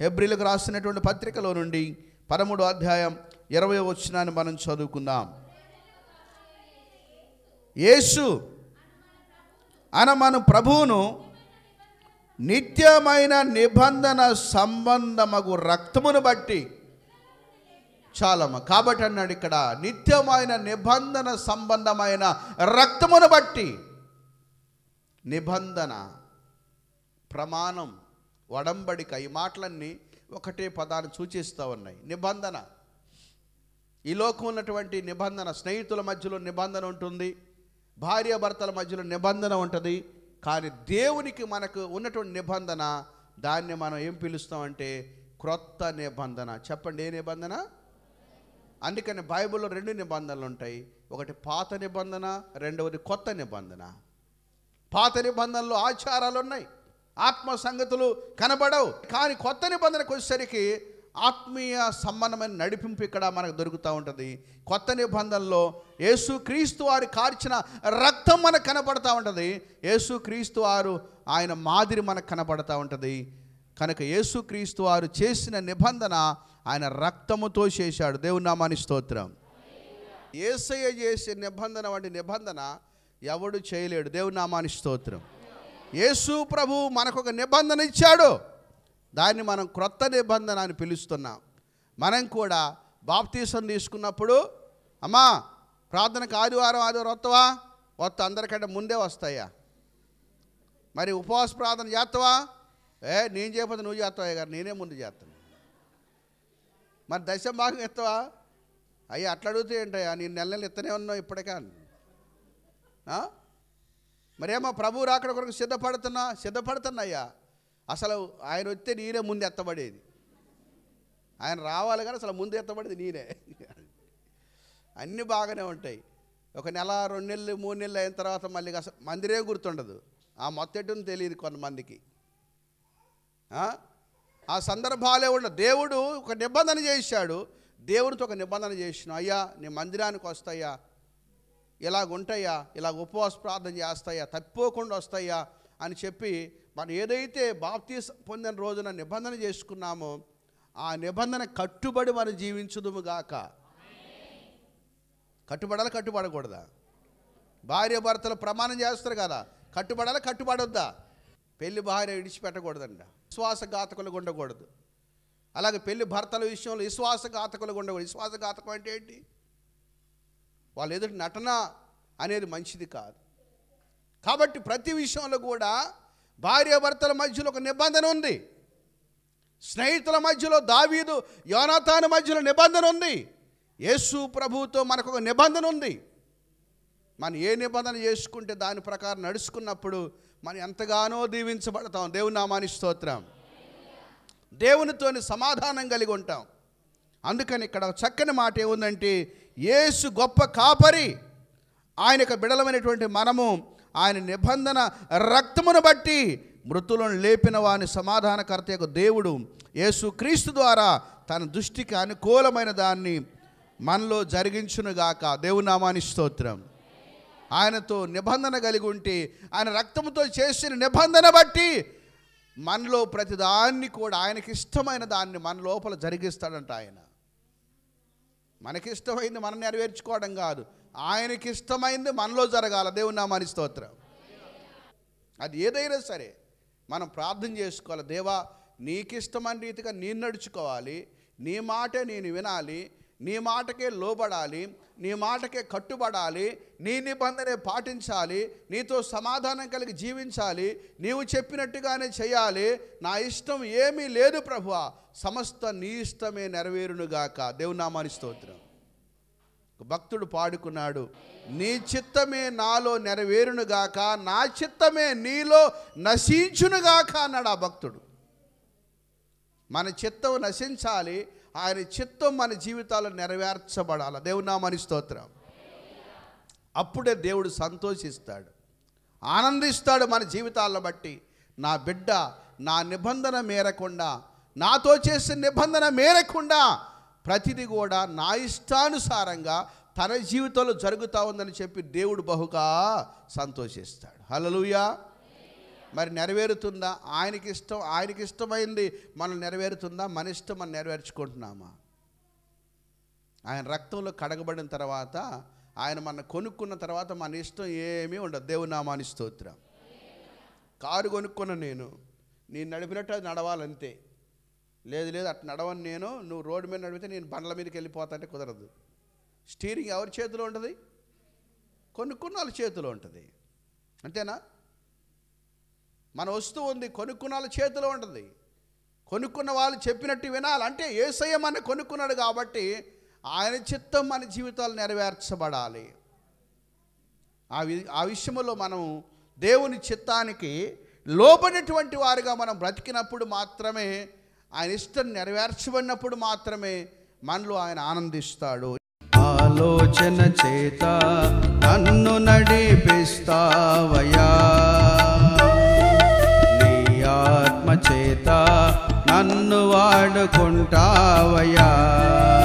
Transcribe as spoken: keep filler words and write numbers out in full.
హెబ్రీలకు రాసినటువంటి పత్రికలో నుండి పదమూడో అధ్యాయం ఇరవై వచనాన్ని మనం చదువుకుందాం. యేసు అన మన ప్రభువును నిత్యమైన నిబంధన సంబంధమగు రక్తమును బట్టి చాలమ్మ. కాబట్టి అన్నాడు ఇక్కడ నిత్యమైన నిబంధన సంబంధమైన రక్తమును బట్టి. నిబంధన, ప్రమాణం, ఒడంబడిక, ఈ మాటలన్నీ ఒకటే పదాన్ని సూచిస్తూ ఉన్నాయి. నిబంధన, ఈ లోకం ఉన్నటువంటి నిబంధన, స్నేహితుల మధ్యలో నిబంధన ఉంటుంది, భార్యాభర్తల మధ్యలో నిబంధన ఉంటుంది. కానీ దేవునికి మనకు ఉన్నటువంటి నిబంధన, దాన్ని మనం ఏం పిలుస్తామంటే క్రొత్త నిబంధన. చెప్పండి, ఏ నిబంధన? అందుకని బైబిల్లో రెండు నిబంధనలు ఉంటాయి. ఒకటి పాత నిబంధన, రెండవది కొత్త నిబంధన. పాత నిబంధనలో ఆచారాలు ఉన్నాయి, ఆత్మ సంగతులు కనబడవు. కానీ కొత్త నిబంధనకు వచ్చేసరికి ఆత్మీయ సంబంధమైన నడిపింపు ఇక్కడ మనకు దొరుకుతూ ఉంటుంది. కొత్త నిబంధనలో యేసుక్రీస్తు వారు కార్చిన రక్తం మనకు కనపడతా ఉంటుంది. యేసుక్రీస్తు వారు ఆయన మాదిరి మనకు కనపడతా ఉంటుంది. కనుక యేసుక్రీస్తు వారు చేసిన నిబంధన ఆయన రక్తముతో చేశాడు. దేవుని నామానికి స్తోత్రం. యేసయ్య చేసే నిబంధన వంటి నిబంధన ఎవడు చేయలేడు. దేవుని నామానికి స్తోత్రం. యేసు ప్రభు మనకు ఒక నిబంధన ఇచ్చాడు, దాన్ని మనం క్రొత్త నిబంధన అని పిలుస్తున్నాం. మనం కూడా బాప్తీసం తీసుకున్నప్పుడు, అమ్మా ప్రార్థనకు ఆదివారం ఆదివారం వస్తావా? వస్తా. అందరికంటే ముందే వస్తాయా? మరి ఉపవాస ప్రార్థన చేస్తావా? ఏ నేను చేయకపోతే నువ్వు చేస్తావా గారు? నేనే ముందు చేస్తాను. మరి దశ భాగం ఎత్తావా? అయ్యా అట్లా అడుగుతూ ఏంటయ్యా, నేను నెల నెలలు ఎత్తనే ఉన్నావు ఇప్పటికే. మరేమో ప్రభు రాకడ కొరకు సిద్ధపడుతున్నా సిద్ధపడుతున్నాయ్యా. అసలు ఆయన వస్తే నేనే ముందు ఎత్తబడేది. ఆయన రావాలి కానీ అసలు ముందు ఎత్తబడేది నేనే. అన్నీ బాగానే ఉంటాయి. ఒక నెల, రెండు నెలలు, మూడు నెలలు అయిన తర్వాత మళ్ళీ అసలు మందిరే గుర్తుండదు. ఆ మొత్తటం తెలియదు కొంతమందికి. ఆ సందర్భాలే ఉండదు. దేవుడు ఒక నిబంధన చేశాడు. దేవుడితో ఒక నిబంధన చేసిన, అయ్యా నీ మందిరానికి వస్తాయా, ఇలాగుంటాయా, ఇలాగ ఉపవాస ప్రార్థన చేస్తాయా, తప్పిపోకుండా వస్తాయా అని చెప్పి మనం ఏదైతే బాప్తీసం పొందిన రోజున నిబంధన చేసుకున్నామో ఆ నిబంధన కట్టుబడి మనం జీవించుదుము గాక. కట్టుబడాలి, కట్టుబడకూడదా? భార్య భర్తలు ప్రమాణం చేస్తారు కదా, కట్టుబడాలి, కట్టుబడొద్దా? పెళ్లి భార్య విడిచిపెట్టకూడదంట, విశ్వాసఘాతకులుగా ఉండకూడదు. అలాగే పెళ్లి భర్తల విషయంలో విశ్వాసఘాతకులుగా ఉండకూడదు. విశ్వాసఘాతకం అంటే ఏంటి? వాళ్ళు ఎదుటి నటన అనేది మంచిది కాదు. కాబట్టి ప్రతి విషయంలో కూడా భార్యాభర్తల మధ్యలో ఒక నిబంధన ఉంది. స్నేహితుల మధ్యలో దావీదు యోనాతాను మధ్యలో నిబంధన ఉంది. యేసు ప్రభువుతో మనకు ఒక నిబంధన ఉంది. మనం ఏ నిబంధన చేసుకుంటే దాని ప్రకారం నడుచుకున్నప్పుడు మనం ఎంతగానో దీవించబడతాం. దేవుని నామానికి స్తోత్రం. దేవునితోని సమాధానం కలిగి ఉంటాం. అందుకని ఇక్కడ చక్కని మాట ఏముందంటే, యేసు గొప్ప కాపరి, ఆయనకు బిడలమైనటువంటి మనము ఆయన నిబంధన రక్తమును బట్టి మృతులను లేపిన వాని సమాధానకర్త యొక్క దేవుడు యేసు క్రీస్తు ద్వారా తన దృష్టికి అనుకూలమైన దాన్ని మనలో జరిగించునుగాక. దేవుని నామానికి స్తోత్రం. ఆయనతో నిబంధన కలిగి ఉంటే ఆయన రక్తముతో చేసిన నిబంధన బట్టి మనలో ప్రతిదాన్ని కూడా ఆయనకి ఇష్టమైన దాన్ని మన లోపల జరిగిస్తాడంట. ఆయన మనకిష్టమైంది మనం నెరవేర్చుకోవడం కాదు, ఆయనకి ఇష్టమైంది మనలో జరగాల. దేవుని నామానికి స్తోత్రం. అది ఏదైనా సరే మనం ప్రార్థన చేసుకోవాలి. దేవా నీకిష్టమైన రీతిగా నేను నడుచుకోవాలి, నీ మాటే నేను వినాలి, నీ మాటకే లోబడాలి, నీ మాటకే కట్టుబడాలి, నీ నిబంధనే పాటించాలి, నీతో సమాధానం కలిగి జీవించాలి, నీవు చెప్పినట్టుగానే చేయాలి. నా ఇష్టం ఏమీ లేదు ప్రభువా, సమస్త నీ ఇష్టమే నెరవేరునుగాక. దేవుని నామానికి స్తోత్రం. భక్తుడు పాడుకున్నాడు, నీ చిత్తమే నాలో నెరవేరునుగాక, నా చిత్తమే నీలో నశించునుగాక అన్నాడు ఆ భక్తుడు. మన చిత్తం నశించాలి, ఆయన చిత్తం మన జీవితాల్లో నెరవేర్చబడాలి. దేవుని నామానికి స్తోత్రం. అప్పుడే దేవుడు సంతోషిస్తాడు, ఆనందిస్తాడు మన జీవితాలను బట్టి. నా బిడ్డ నా నిబంధన మేరకుండా, నాతో చేసిన నిబంధన మేరకుండా ప్రతిదీ కూడా నా ఇష్టానుసారంగా తన జీవితంలో జరుగుతూ ఉందని చెప్పి దేవుడు బహుగా సంతోషిస్తాడు. హల్లెలూయా. మరి నెరవేరుతుందా? ఆయనకి ఇష్టం ఆయనకి ఇష్టమైంది మనం నెరవేరుతుందా? మన ఇష్టం మనం నెరవేర్చుకుంటున్నామా? ఆయన రక్తంలో కడగబడిన తర్వాత, ఆయన మన కొనుక్కున్న తర్వాత మన ఇష్టం ఏమీ ఉండదు. దేవుని నామానికి స్తోత్రం. కారు కొనుక్కున్న నేను, నేను నడిపినట్టు అది నడవాలంతే. లేదు లేదు అట్లా నడవని నేను, నువ్వు రోడ్డు మీద నడిపితే నేను బండ్ల మీదకి వెళ్ళిపోతాంటే కుదరదు. స్టీరింగ్ ఎవరి చేతిలో ఉంటుంది? కొనుక్కున్న వాళ్ళ చేతిలో ఉంటుంది. అంతేనా? మన వస్తువు ఉంది, కొనుక్కున్న వాళ్ళ చేతిలో ఉంటుంది. కొనుక్కున్న వాళ్ళు చెప్పినట్టు వినాలి. అంటే యేసయ్య మన కొనుక్కున్నాడు కాబట్టి ఆయన చిత్తం మన జీవితాలు నెరవేర్చబడాలి. ఆ వి ఆ విషయంలో మనం దేవుని చిత్తానికి లోబడినటువంటి వారుగా మనం బ్రతికినప్పుడు మాత్రమే, ఆయన ఇష్టం నెరవేర్చబడినప్పుడు మాత్రమే మనలో ఆయన ఆనందిస్తాడు. ఆలోచన చేత నన్ను నడిపిస్తావయ్యా, నీ ఆత్మ చేత నన్ను వాడుకుంటావయ్యా.